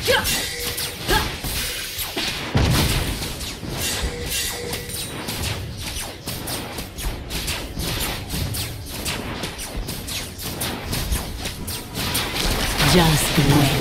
Just wait.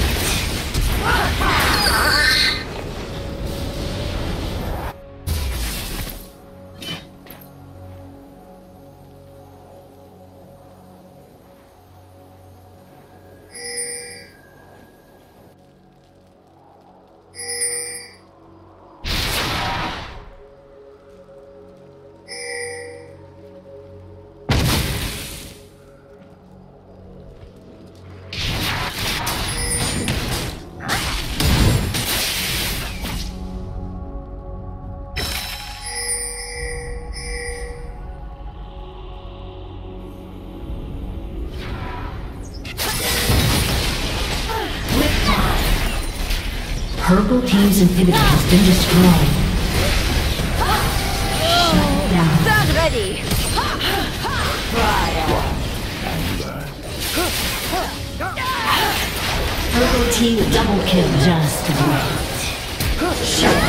Purple team's inhibitor has been destroyed. Shut down. Stand ready. Purple team double kill. Just wait. Shut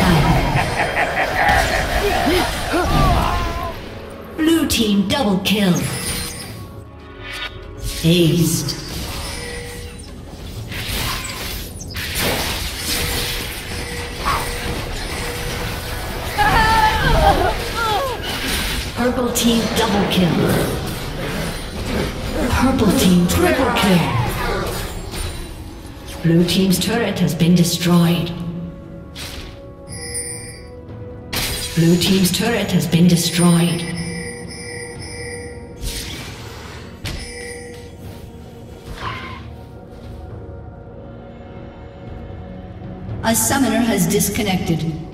down. Blue team double kill. Aced. Purple team double kill. Purple team triple kill. Blue team's turret has been destroyed. Blue team's turret has been destroyed. A summoner has disconnected.